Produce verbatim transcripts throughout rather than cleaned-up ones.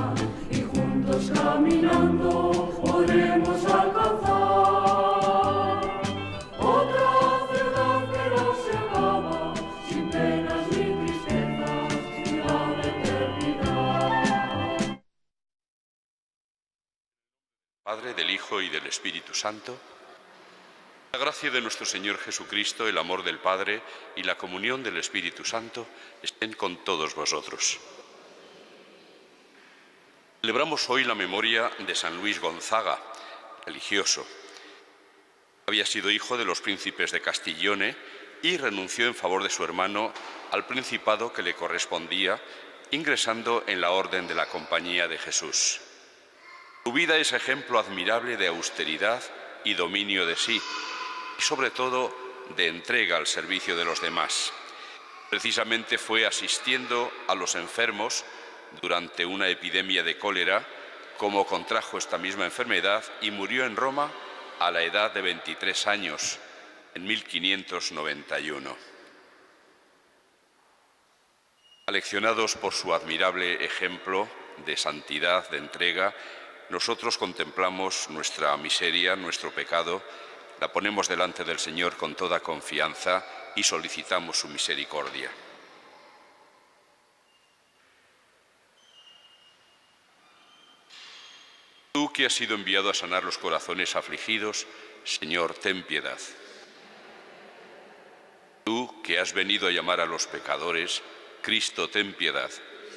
y juntos caminando podremos alcanzar otra ciudad que no se acaba, sin penas ni tristezas, ciudad de eternidad. Padre, del Hijo y del Espíritu Santo. La gracia de nuestro Señor Jesucristo, el amor del Padre y la comunión del Espíritu Santo estén con todos vosotros. Celebramos hoy la memoria de San Luis Gonzaga, religioso. Había sido hijo de los príncipes de Castiglione y renunció en favor de su hermano al principado que le correspondía, ingresando en la Orden de la Compañía de Jesús. Su vida es ejemplo admirable de austeridad y dominio de sí, y sobre todo de entrega al servicio de los demás. Precisamente fue asistiendo a los enfermos durante una epidemia de cólera como contrajo esta misma enfermedad y murió en Roma a la edad de veintitrés años, en mil quinientos noventa y uno. Aleccionados por su admirable ejemplo de santidad, de entrega, nosotros contemplamos nuestra miseria, nuestro pecado, la ponemos delante del Señor con toda confianza y solicitamos su misericordia. Tú que has sido enviado a sanar los corazones afligidos, Señor, ten piedad. Tú que has venido a llamar a los pecadores, Cristo, ten piedad.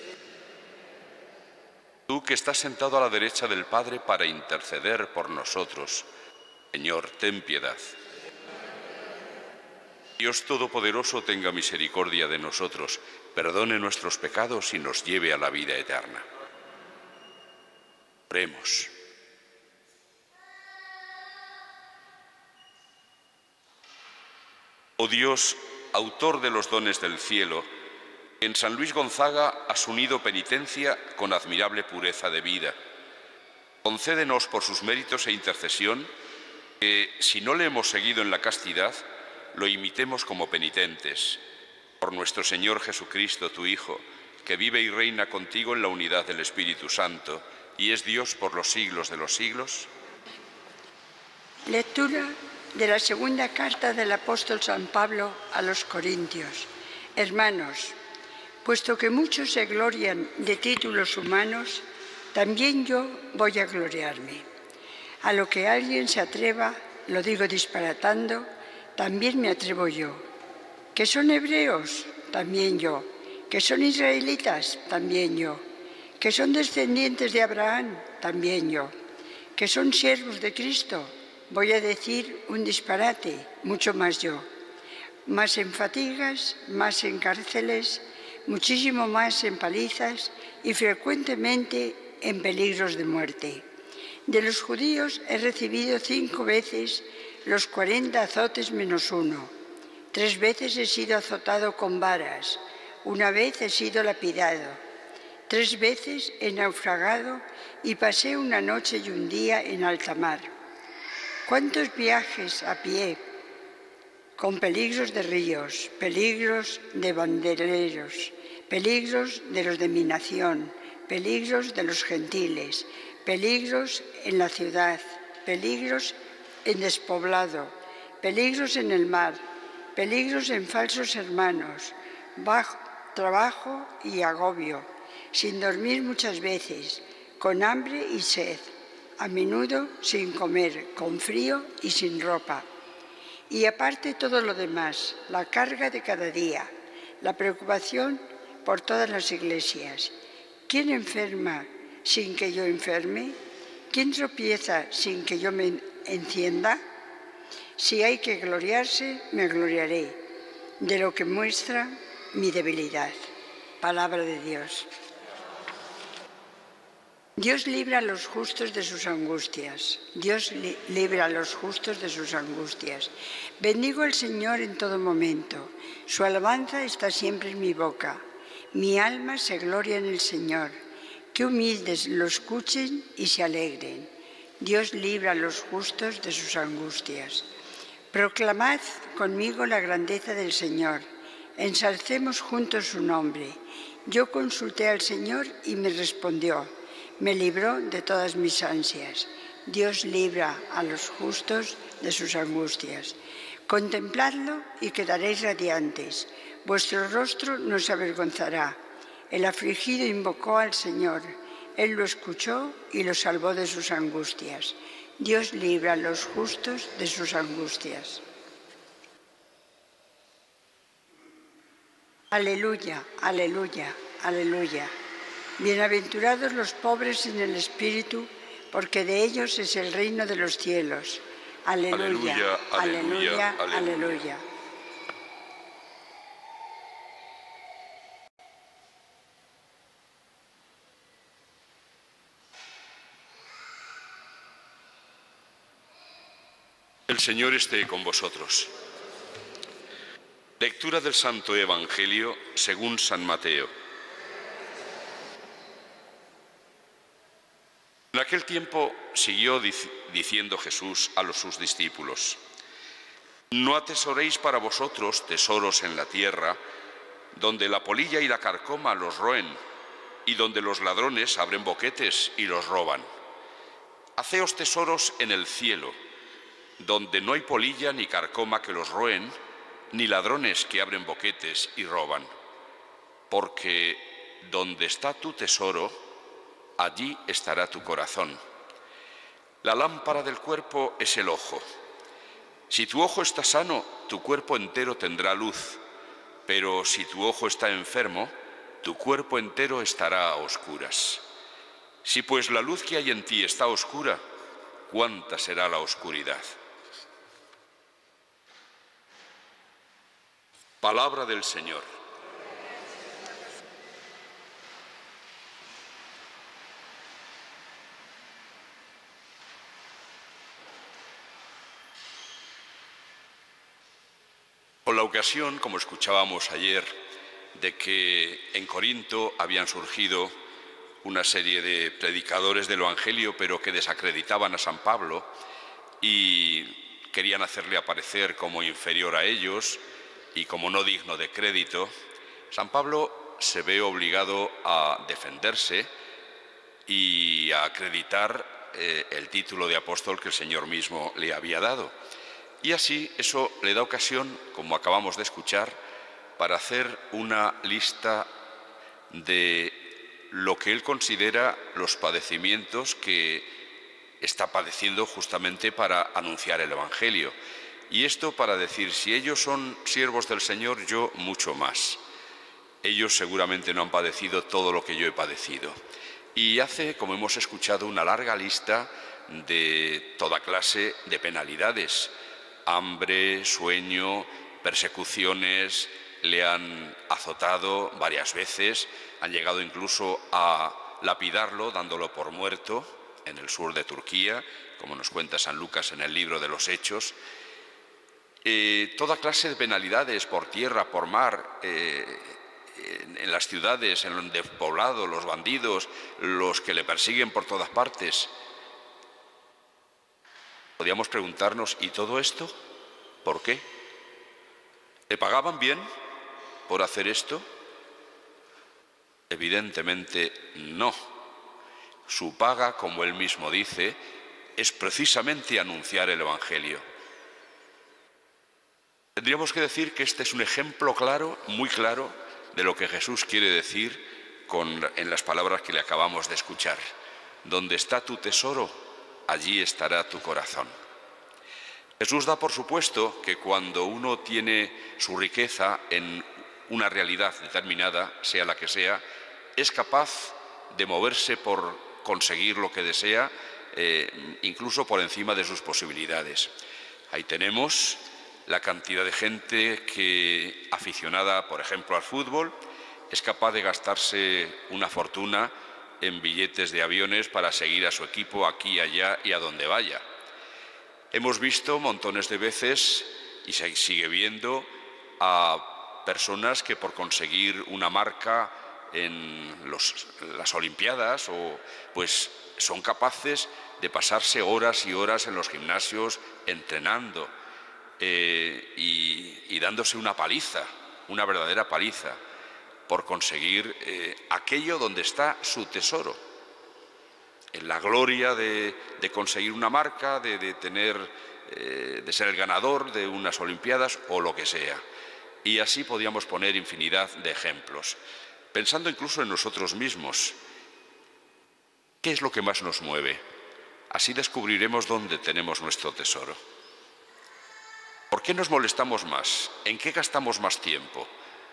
Tú que estás sentado a la derecha del Padre para interceder por nosotros, Señor, ten piedad. Dios Todopoderoso tenga misericordia de nosotros, perdone nuestros pecados y nos lleve a la vida eterna. Oremos. Oh Dios, autor de los dones del cielo, en San Luis Gonzaga has unido penitencia con admirable pureza de vida. Concédenos por sus méritos e intercesión que, si no le hemos seguido en la castidad, lo imitemos como penitentes. Por nuestro Señor Jesucristo, tu Hijo, que vive y reina contigo en la unidad del Espíritu Santo, y es Dios por los siglos de los siglos. Lectura de la segunda carta del apóstol San Pablo a los Corintios. Hermanos, puesto que muchos se glorian de títulos humanos, también yo voy a gloriarme. A lo que alguien se atreva, lo digo disparatando, también me atrevo yo. ¿Que son hebreos? También yo. ¿Que son israelitas? También yo. ¿Que son descendientes de Abraham? También yo. ¿Que son siervos de Cristo? Voy a decir un disparate, mucho más yo. Más en fatigas, más en cárceles, muchísimo más en palizas y frecuentemente en peligros de muerte. De los judíos he recibido cinco veces los cuarenta azotes menos uno. Tres veces he sido azotado con varas, una vez he sido lapidado. Tres veces he naufragado y pasé una noche y un día en alta mar. ¿Cuántos viajes a pie, con peligros de ríos, peligros de bandereros, peligros de los de mi nación, peligros de los gentiles, peligros en la ciudad, peligros en despoblado, peligros en el mar, peligros en falsos hermanos, bajo, trabajo y agobio, sin dormir muchas veces, con hambre y sed, a menudo sin comer, con frío y sin ropa. Y aparte todo lo demás, la carga de cada día, la preocupación por todas las iglesias. ¿Quién enferma sin que yo enferme? ¿Quién tropieza sin que yo me encienda? Si hay que gloriarse, me gloriaré de lo que muestra mi debilidad. Palabra de Dios. Dios libra a los justos de sus angustias. Dios li libra a los justos de sus angustias. Bendigo al Señor en todo momento. Su alabanza está siempre en mi boca. Mi alma se gloria en el Señor. Que humildes lo escuchen y se alegren. Dios libra a los justos de sus angustias. Proclamad conmigo la grandeza del Señor. Ensalcemos juntos su nombre. Yo consulté al Señor y me respondió. me libró de todas mis ansias. Dios libra a los justos de sus angustias. Contempladlo y quedaréis radiantes. Vuestro rostro no se avergonzará. El afligido invocó al Señor. Él lo escuchó y lo salvó de sus angustias. Dios libra a los justos de sus angustias. Aleluya, aleluya, aleluya. Bienaventurados los pobres en el espíritu, porque de ellos es el reino de los cielos. Aleluya, Aleluya, aleluya, aleluya, aleluya. El Señor esté con vosotros. Lectura del Santo Evangelio según San Mateo. En aquel tiempo siguió dic- diciendo Jesús a los sus discípulos: no atesoréis para vosotros tesoros en la tierra, donde la polilla y la carcoma los roen, y donde los ladrones abren boquetes y los roban. Haceos tesoros en el cielo, donde no hay polilla ni carcoma que los roen, ni ladrones que abren boquetes y roban. Porque donde está tu tesoro, allí estará tu corazón. La lámpara del cuerpo es el ojo. Si tu ojo está sano, tu cuerpo entero tendrá luz, pero si tu ojo está enfermo, tu cuerpo entero estará a oscuras. Si pues la luz que hay en ti está oscura, ¿cuánta será la oscuridad? Palabra del Señor. Con la ocasión, como escuchábamos ayer, de que en Corinto habían surgido una serie de predicadores del Evangelio, pero que desacreditaban a San Pablo y querían hacerle aparecer como inferior a ellos y como no digno de crédito, San Pablo se ve obligado a defenderse y a acreditar eh, el título de apóstol que el Señor mismo le había dado. Y así eso le da ocasión, como acabamos de escuchar, para hacer una lista de lo que él considera los padecimientos que está padeciendo justamente para anunciar el Evangelio. Y esto para decir, si ellos son siervos del Señor, yo mucho más. Ellos seguramente no han padecido todo lo que yo he padecido. Y hace, como hemos escuchado, una larga lista de toda clase de penalidades. Hambre, sueño, persecuciones, le han azotado varias veces, han llegado incluso a lapidarlo, dándolo por muerto en el sur de Turquía, como nos cuenta San Lucas en el libro de los Hechos. Eh, toda clase de penalidades por tierra, por mar, eh, en, en las ciudades, en el despoblado, los bandidos, los que le persiguen por todas partes. Podríamos preguntarnos, ¿y todo esto? ¿Por qué? ¿Le pagaban bien por hacer esto? Evidentemente no. Su paga, como él mismo dice, es precisamente anunciar el Evangelio. Tendríamos que decir que este es un ejemplo claro, muy claro, de lo que Jesús quiere decir con, en las palabras que le acabamos de escuchar. Donde está tu tesoro, allí estará tu corazón. Jesús da por supuesto que cuando uno tiene su riqueza en una realidad determinada, sea la que sea, es capaz de moverse por conseguir lo que desea, eh, incluso por encima de sus posibilidades. Ahí tenemos la cantidad de gente que, aficionada, por ejemplo, al fútbol, es capaz de gastarse una fortuna en billetes de aviones para seguir a su equipo aquí, allá y a donde vaya. Hemos visto montones de veces, y se sigue viendo, a personas que por conseguir una marca en los, las Olimpiadas, o, pues son capaces de pasarse horas y horas en los gimnasios entrenando eh, y, y dándose una paliza, una verdadera paliza, por conseguir eh, aquello donde está su tesoro. en la gloria de, de conseguir una marca, de, de tener, eh, de ser el ganador de unas Olimpiadas o lo que sea. Y así podíamos poner infinidad de ejemplos, pensando incluso en nosotros mismos. ¿Qué es lo que más nos mueve? Así descubriremos dónde tenemos nuestro tesoro. ¿Por qué nos molestamos más? ¿En qué gastamos más tiempo?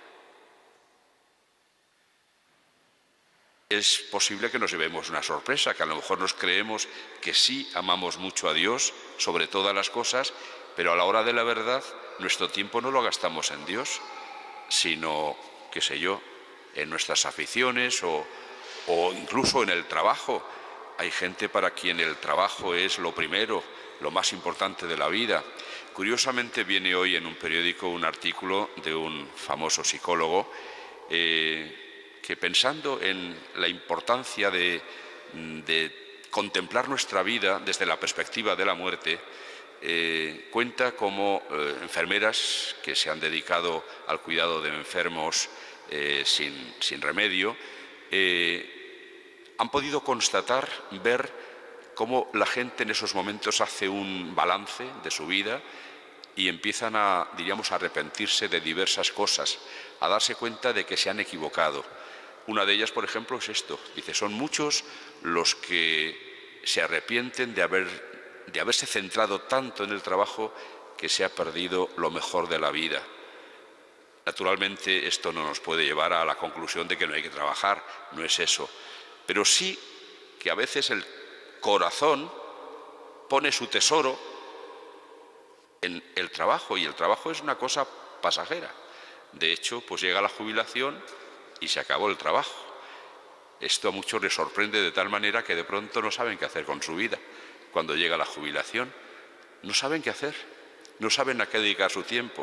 Es posible que nos llevemos una sorpresa, que a lo mejor nos creemos que sí amamos mucho a Dios sobre todas las cosas, pero a la hora de la verdad nuestro tiempo no lo gastamos en Dios, sino, qué sé yo, en nuestras aficiones o, o incluso en el trabajo. Hay gente para quien el trabajo es lo primero, lo más importante de la vida. Curiosamente viene hoy en un periódico un artículo de un famoso psicólogo eh, que, pensando en la importancia de, de contemplar nuestra vida desde la perspectiva de la muerte, eh, cuenta cómo eh, enfermeras que se han dedicado al cuidado de enfermos eh, sin, sin remedio eh, han podido constatar, ver cómo la gente en esos momentos hace un balance de su vida y empiezan a, diríamos, a arrepentirse de diversas cosas, a darse cuenta de que se han equivocado. Una de ellas, por ejemplo, es esto. Dice, son muchos los que se arrepienten de, haber, de haberse centrado tanto en el trabajo que se ha perdido lo mejor de la vida. Naturalmente, esto no nos puede llevar a la conclusión de que no hay que trabajar, no es eso. Pero sí que a veces el corazón pone su tesoro en el trabajo, y el trabajo es una cosa pasajera. De hecho, pues llega la jubilación y se acabó el trabajo. Esto a muchos les sorprende de tal manera que de pronto no saben qué hacer con su vida. Cuando llega la jubilación, no saben qué hacer, no saben a qué dedicar su tiempo.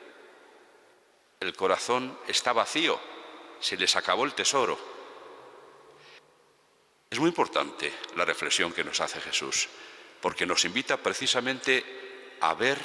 El corazón está vacío, se les acabó el tesoro. Es muy importante la reflexión que nos hace Jesús, porque nos invita precisamente a ver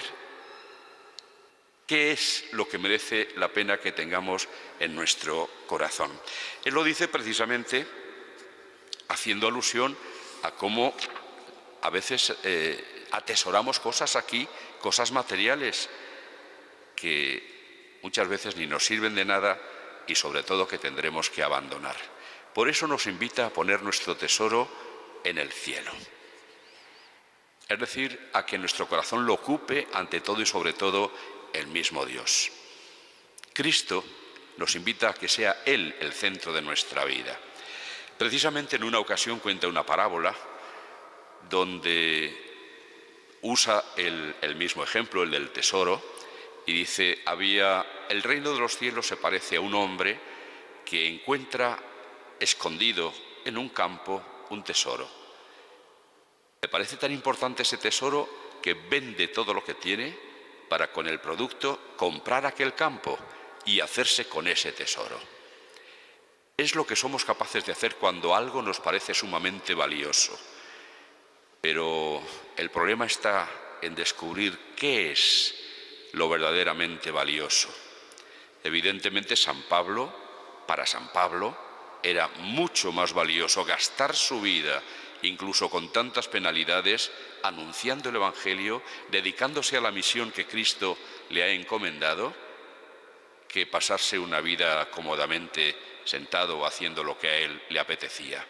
qué es lo que merece la pena que tengamos en nuestro corazón. Él lo dice precisamente haciendo alusión a cómo a veces eh, atesoramos cosas aquí, cosas materiales, que muchas veces ni nos sirven de nada y sobre todo que tendremos que abandonar. Por eso nos invita a poner nuestro tesoro en el cielo. Es decir, a que nuestro corazón lo ocupe ante todo y sobre todo el mismo Dios. Cristo nos invita a que sea Él el centro de nuestra vida. Precisamente en una ocasión cuenta una parábola donde usa el, el mismo ejemplo, el del tesoro, y dice, había, el reino de los cielos se parece a un hombre que encuentra escondido en un campo un tesoro. Le parece tan importante ese tesoro que vende todo lo que tiene para con el producto comprar aquel campo y hacerse con ese tesoro. Es lo que somos capaces de hacer cuando algo nos parece sumamente valioso. Pero el problema está en descubrir qué es lo verdaderamente valioso. Evidentemente, San Pablo, para San Pablo, era mucho más valioso gastar su vida, incluso con tantas penalidades, anunciando el Evangelio, dedicándose a la misión que Cristo le ha encomendado, que pasarse una vida cómodamente sentado o haciendo lo que a él le apetecía.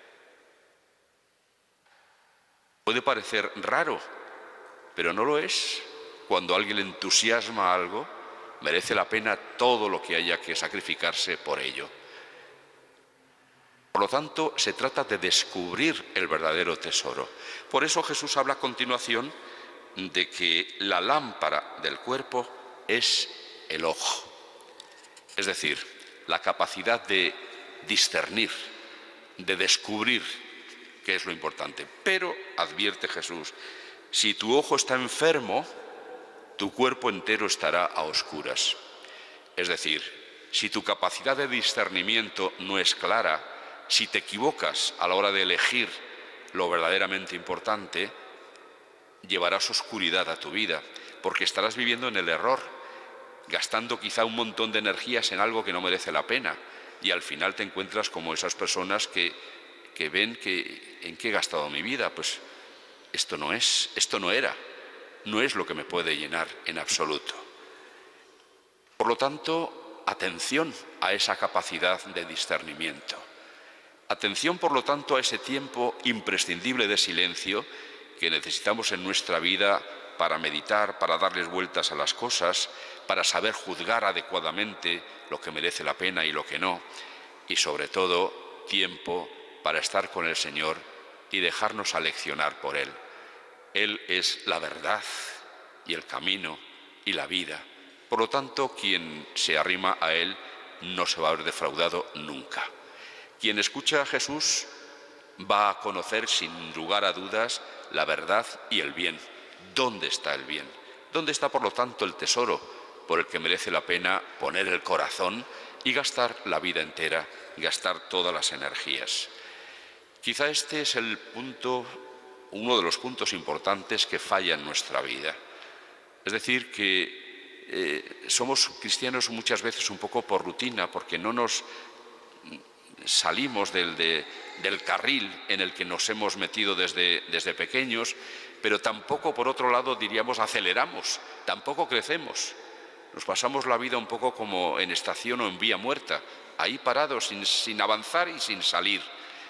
Puede parecer raro, pero no lo es. Cuando a alguien le entusiasma algo, merece la pena todo lo que haya que sacrificarse por ello. Por lo tanto, se trata de descubrir el verdadero tesoro. Por eso Jesús habla a continuación de que la lámpara del cuerpo es el ojo. Es decir, la capacidad de discernir, de descubrir qué es lo importante. Pero, advierte Jesús, si tu ojo está enfermo, tu cuerpo entero estará a oscuras. Es decir, si tu capacidad de discernimiento no es clara, si te equivocas a la hora de elegir lo verdaderamente importante, llevarás oscuridad a tu vida, porque estarás viviendo en el error, gastando quizá un montón de energías en algo que no merece la pena, y al final te encuentras como esas personas que que ven que en qué he gastado mi vida. Pues esto no es, esto no era, no es lo que me puede llenar en absoluto. Por lo tanto, atención a esa capacidad de discernimiento. Atención, por lo tanto, a ese tiempo imprescindible de silencio que necesitamos en nuestra vida para meditar, para darles vueltas a las cosas, para saber juzgar adecuadamente lo que merece la pena y lo que no, y sobre todo tiempo para estar con el Señor y dejarnos aleccionar por Él. Él es la verdad y el camino y la vida. Por lo tanto, quien se arrima a Él no se va a ver defraudado nunca. Quien escucha a Jesús va a conocer sin lugar a dudas la verdad y el bien. ¿Dónde está el bien? ¿Dónde está, por lo tanto, el tesoro por el que merece la pena poner el corazón y gastar la vida entera, gastar todas las energías? Quizá este es el punto, uno de los puntos importantes que falla en nuestra vida. Es decir, que eh, somos cristianos muchas veces un poco por rutina, porque no nos salimos del, de, del carril en el que nos hemos metido desde, desde pequeños, pero tampoco, por otro lado, diríamos, aceleramos, tampoco crecemos. Nos pasamos la vida un poco como en estación o en vía muerta, ahí parados, sin, sin avanzar y sin salir.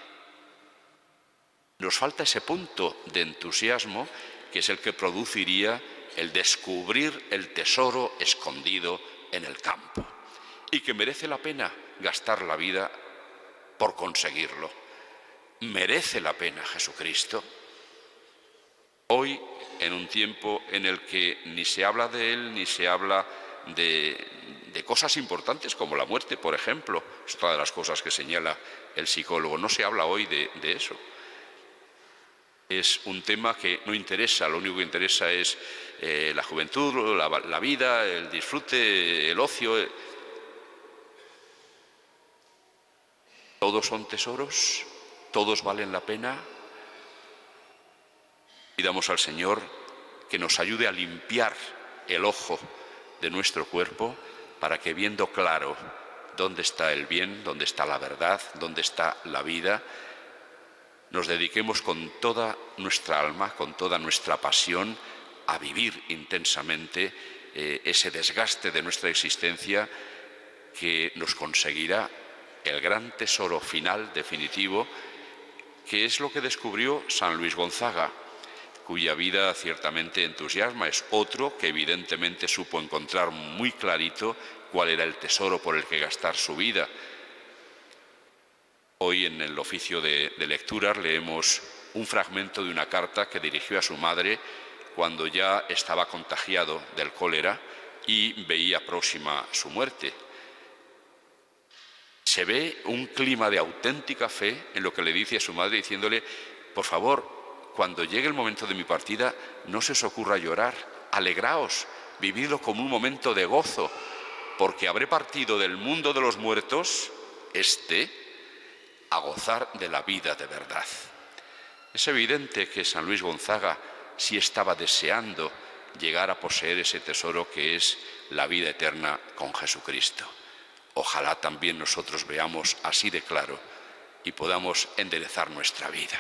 Nos falta ese punto de entusiasmo que es el que produciría el descubrir el tesoro escondido en el campo y que merece la pena gastar la vida por conseguirlo. ¿Merece la pena Jesucristo? Hoy, en un tiempo en el que ni se habla de Él, ni se habla de, de cosas importantes como la muerte, por ejemplo, es otra de las cosas que señala el psicólogo, no se habla hoy de, de eso. Es un tema que no interesa, lo único que interesa es eh, la juventud, la, la vida, el disfrute, el ocio. ¿Todos son tesoros? ¿Todos valen la pena? Pidamos al Señor que nos ayude a limpiar el ojo de nuestro cuerpo para que, viendo claro dónde está el bien, dónde está la verdad, dónde está la vida, nos dediquemos con toda nuestra alma, con toda nuestra pasión, a vivir intensamente eh, ese desgaste de nuestra existencia que nos conseguirá el gran tesoro final, definitivo, que es lo que descubrió San Luis Gonzaga, cuya vida ciertamente entusiasma. Es otro que evidentemente supo encontrar muy clarito cuál era el tesoro por el que gastar su vida. Hoy en el oficio de, de lecturas leemos un fragmento de una carta que dirigió a su madre cuando ya estaba contagiado del cólera y veía próxima su muerte. Se ve un clima de auténtica fe en lo que le dice a su madre, diciéndole: por favor, cuando llegue el momento de mi partida, no se os ocurra llorar, alegraos, vividlo como un momento de gozo, porque habré partido del mundo de los muertos, este, a gozar de la vida de verdad. Es evidente que San Luis Gonzaga sí estaba deseando llegar a poseer ese tesoro que es la vida eterna con Jesucristo. Ojalá también nosotros veamos así de claro y podamos enderezar nuestra vida.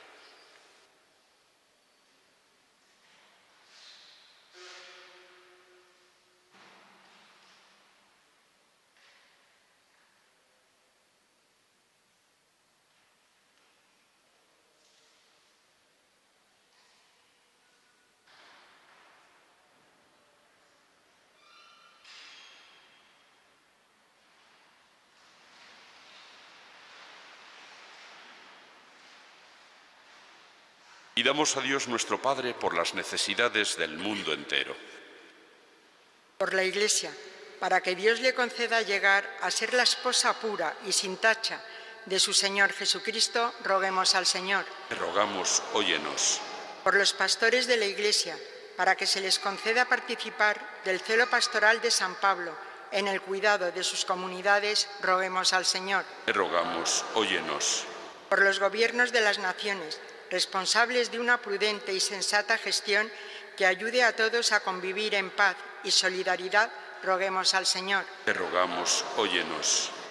Y damos a Dios nuestro Padre por las necesidades del mundo entero. Por la Iglesia, para que Dios le conceda llegar a ser la esposa pura y sin tacha de su Señor Jesucristo, roguemos al Señor. Te rogamos, óyenos. Por los pastores de la Iglesia, para que se les conceda participar del celo pastoral de San Pablo en el cuidado de sus comunidades, roguemos al Señor. Te rogamos, óyenos. Por los gobiernos de las naciones, responsables de una prudente y sensata gestión que ayude a todos a convivir en paz y solidaridad, roguemos al Señor. Te rogamos, óyenos.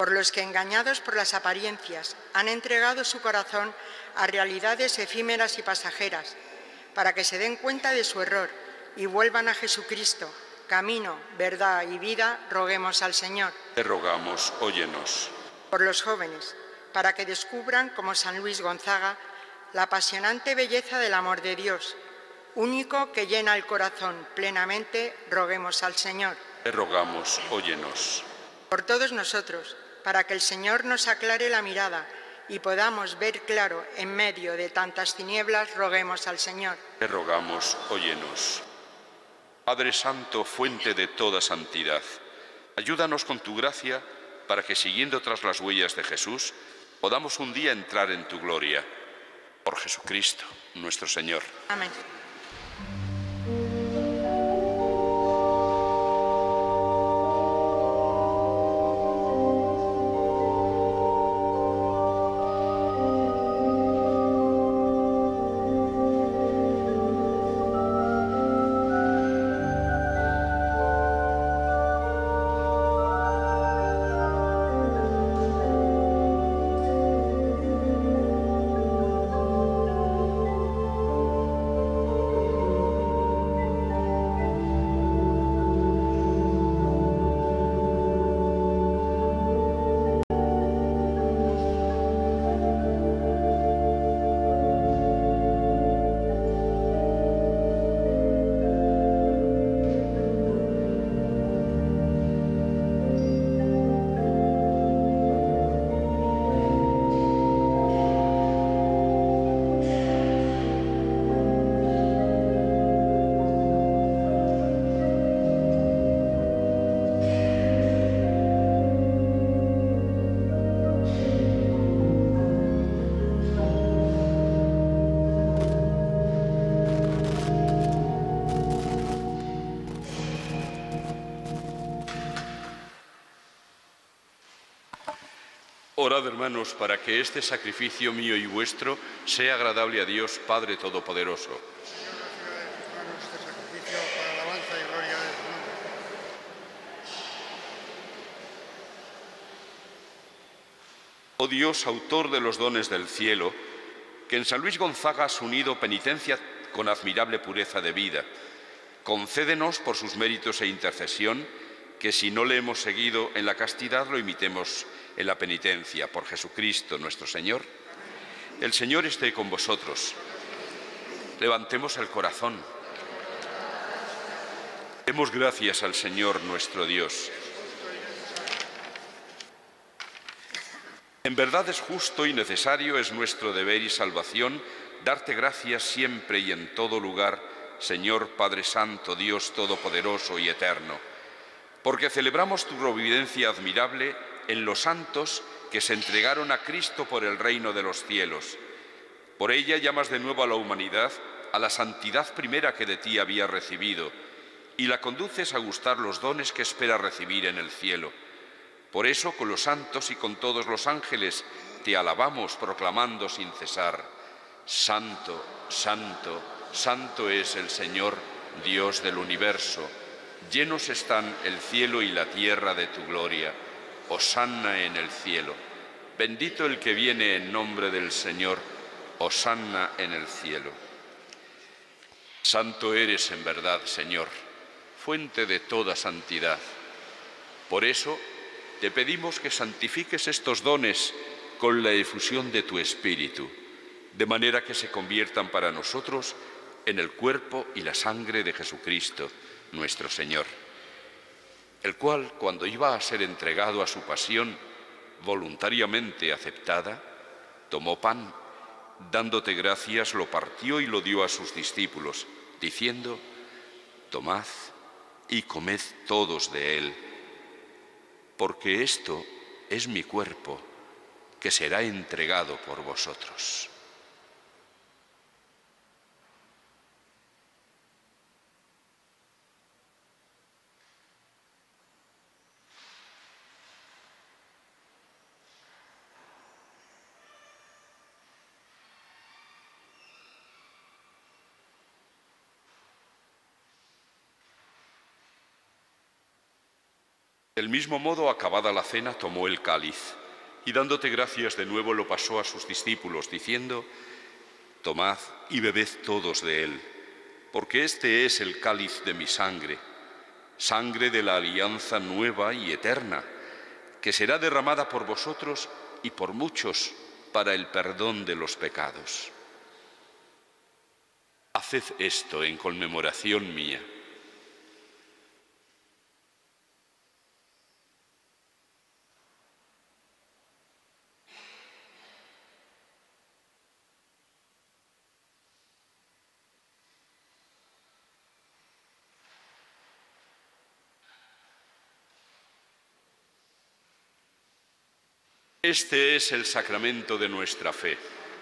por los que, engañados por las apariencias, han entregado su corazón a realidades efímeras y pasajeras, para que se den cuenta de su error y vuelvan a Jesucristo, camino, verdad y vida, roguemos al Señor. Te rogamos, óyenos. Por los jóvenes, para que descubran, como San Luis Gonzaga, la apasionante belleza del amor de Dios, único que llena el corazón plenamente, roguemos al Señor. Te rogamos, óyenos. Por todos nosotros, para que el Señor nos aclare la mirada y podamos ver claro en medio de tantas tinieblas, roguemos al Señor. Te rogamos, óyenos. Padre Santo, fuente de toda santidad, ayúdanos con tu gracia para que, siguiendo tras las huellas de Jesús, podamos un día entrar en tu gloria. Por Jesucristo, nuestro Señor. Amén. Orad, hermanos, para que este sacrificio mío y vuestro sea agradable a Dios, Padre Todopoderoso. Señor, recibe de tus manos este sacrificio para alabanza y gloria de tu nombre. Oh Dios, autor de los dones del cielo, que en San Luis Gonzaga has unido penitencia con admirable pureza de vida, concédenos por sus méritos e intercesión que, si no le hemos seguido en la castidad, lo imitemos en la penitencia. Por Jesucristo nuestro Señor. El Señor esté con vosotros. Levantemos el corazón. Demos gracias al Señor nuestro Dios. En verdad es justo y necesario, es nuestro deber y salvación, darte gracias siempre y en todo lugar, Señor Padre Santo, Dios Todopoderoso y Eterno, porque celebramos tu providencia admirable en los santos que se entregaron a Cristo por el reino de los cielos. Por ella llamas de nuevo a la humanidad a la santidad primera que de ti había recibido, y la conduces a gustar los dones que espera recibir en el cielo. Por eso, con los santos y con todos los ángeles, te alabamos proclamando sin cesar: Santo, Santo, Santo es el Señor, Dios del universo. Llenos están el cielo y la tierra de tu gloria. Hosanna en el cielo. Bendito el que viene en nombre del Señor. Hosanna en el cielo. Santo eres en verdad, Señor, fuente de toda santidad. Por eso te pedimos que santifiques estos dones con la efusión de tu Espíritu, de manera que se conviertan para nosotros en el cuerpo y la sangre de Jesucristo, nuestro Señor, el cual, cuando iba a ser entregado a su pasión voluntariamente aceptada, tomó pan, dándote gracias, lo partió y lo dio a sus discípulos, diciendo: tomad y comed todos de él, porque esto es mi cuerpo, que será entregado por vosotros. Del mismo modo, acabada la cena, tomó el cáliz y dándote gracias de nuevo lo pasó a sus discípulos, diciendo: tomad y bebed todos de él, porque este es el cáliz de mi sangre, sangre de la alianza nueva y eterna, que será derramada por vosotros y por muchos para el perdón de los pecados. Haced esto en conmemoración mía. Este es el sacramento de nuestra fe.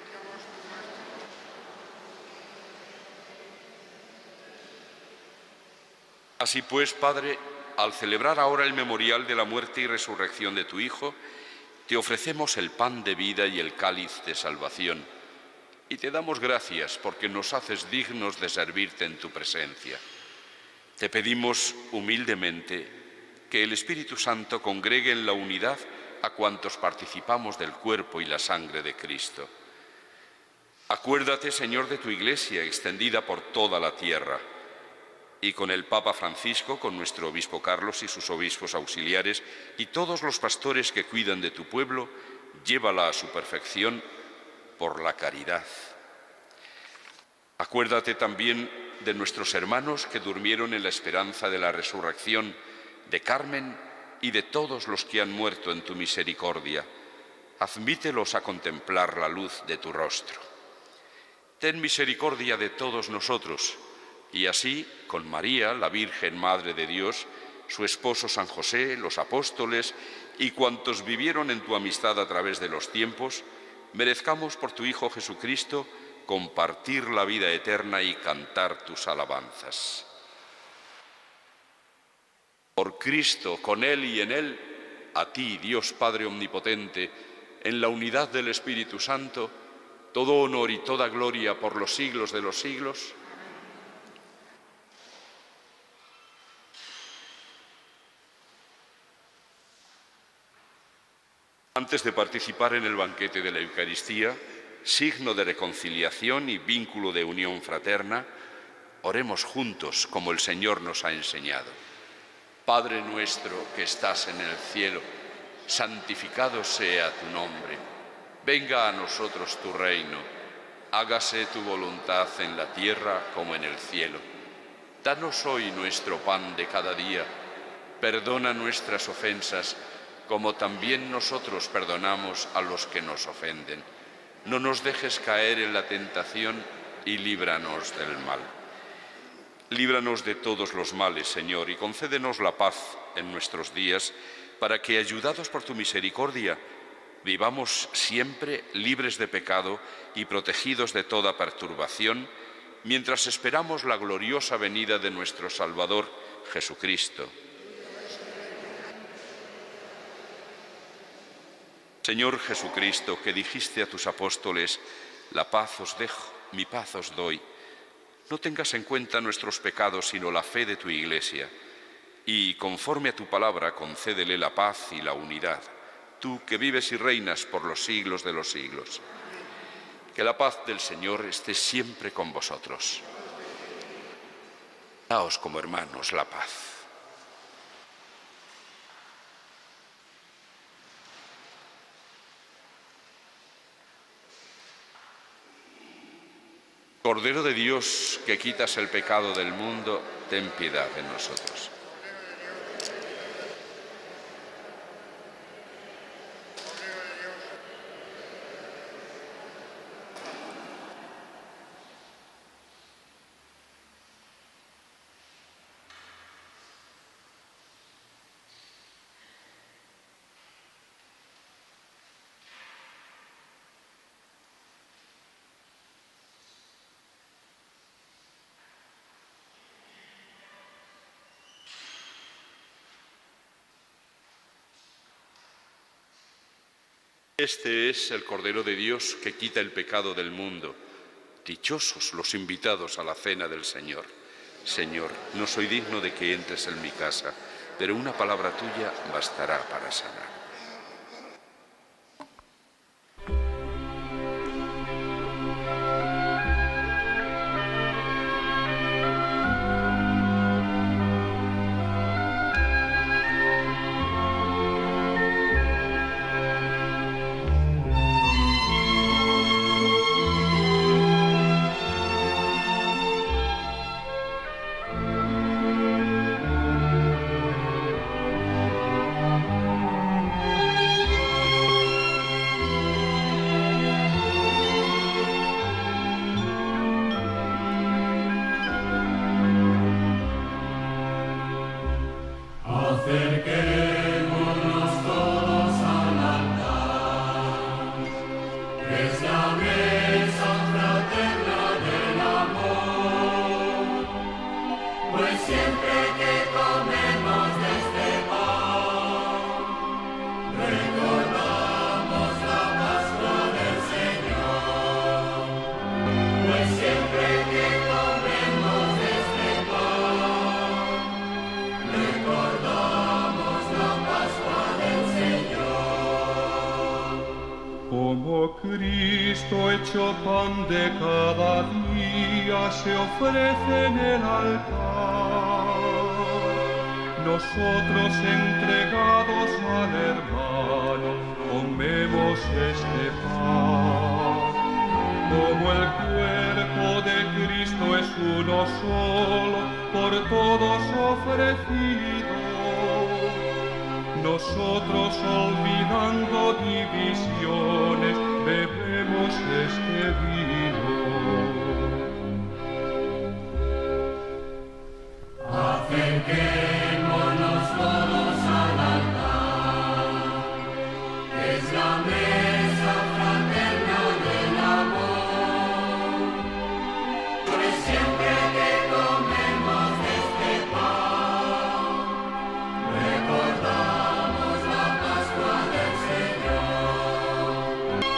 Así pues, Padre, al celebrar ahora el memorial de la muerte y resurrección de tu Hijo, te ofrecemos el pan de vida y el cáliz de salvación, y te damos gracias porque nos haces dignos de servirte en tu presencia. Te pedimos humildemente que el Espíritu Santo congregue en la unidad a cuantos participamos del cuerpo y la sangre de Cristo. Acuérdate, Señor, de tu Iglesia extendida por toda la tierra, y con el Papa Francisco, con nuestro obispo Carlos y sus obispos auxiliares, y todos los pastores que cuidan de tu pueblo, llévala a su perfección por la caridad. Acuérdate también de nuestros hermanos que durmieron en la esperanza de la resurrección, de Carmen y de todos los que han muerto en tu misericordia. Admítelos a contemplar la luz de tu rostro. Ten misericordia de todos nosotros, y así, con María, la Virgen Madre de Dios, su esposo San José, los apóstoles y cuantos vivieron en tu amistad a través de los tiempos, merezcamos por tu Hijo Jesucristo compartir la vida eterna y cantar tus alabanzas. Por Cristo, con Él y en Él, a ti, Dios Padre Omnipotente, en la unidad del Espíritu Santo, todo honor y toda gloria por los siglos de los siglos. Antes de participar en el banquete de la Eucaristía, signo de reconciliación y vínculo de unión fraterna, oremos juntos como el Señor nos ha enseñado. Padre nuestro que estás en el cielo, santificado sea tu nombre. Venga a nosotros tu reino. Hágase tu voluntad en la tierra como en el cielo. Danos hoy nuestro pan de cada día. Perdona nuestras ofensas, como también nosotros perdonamos a los que nos ofenden. No nos dejes caer en la tentación y líbranos del mal. Líbranos de todos los males, Señor, y concédenos la paz en nuestros días, para que, ayudados por tu misericordia, vivamos siempre libres de pecado y protegidos de toda perturbación, mientras esperamos la gloriosa venida de nuestro Salvador, Jesucristo. Señor Jesucristo, que dijiste a tus apóstoles: la paz os dejo, mi paz os doy. No tengas en cuenta nuestros pecados, sino la fe de tu Iglesia, y, conforme a tu palabra, concédele la paz y la unidad, tú que vives y reinas por los siglos de los siglos. Que la paz del Señor esté siempre con vosotros. Daos como hermanos la paz. Cordero de Dios, que quitas el pecado del mundo, ten piedad de nosotros. Este es el Cordero de Dios que quita el pecado del mundo. Dichosos los invitados a la cena del Señor. Señor, no soy digno de que entres en mi casa, pero una palabra tuya bastará para sanar. Cristo hecho pan de cada día se ofrece en el altar. Nosotros entregados al hermano comemos este pan. Como el cuerpo de Cristo es uno solo, por todos ofrecido, nosotros olvidando divisiones bebemos este vino. Acerquémonos todos al altar, es la mesa fraterna del amor, pues siempre que comemos este pan, recordamos la Pascua del Señor.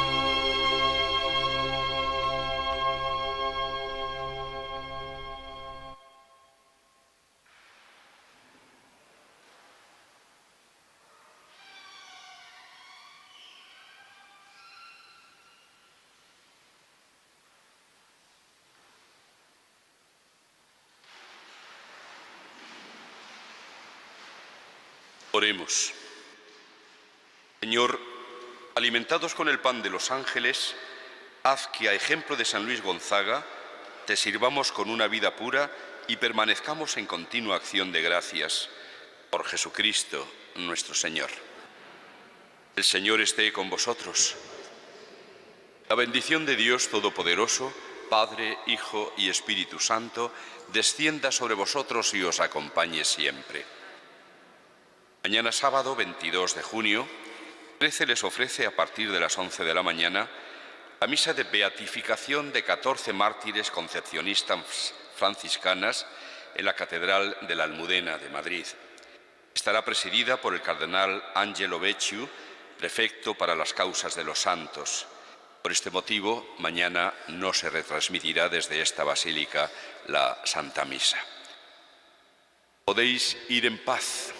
Oremos. Señor, alimentados con el pan de los ángeles, haz que, a ejemplo de San Luis Gonzaga, te sirvamos con una vida pura y permanezcamos en continua acción de gracias. Por Jesucristo, nuestro Señor. El Señor esté con vosotros. La bendición de Dios Todopoderoso, Padre, Hijo y Espíritu Santo, descienda sobre vosotros y os acompañe siempre. Mañana sábado veintidós de junio, trece les ofrece a partir de las once de la mañana la misa de beatificación de catorce mártires concepcionistas franciscanas en la Catedral de la Almudena de Madrid. Estará presidida por el cardenal Angelo Becciu, prefecto para las causas de los santos. Por este motivo, mañana no se retransmitirá desde esta basílica la Santa Misa. Podéis ir en paz.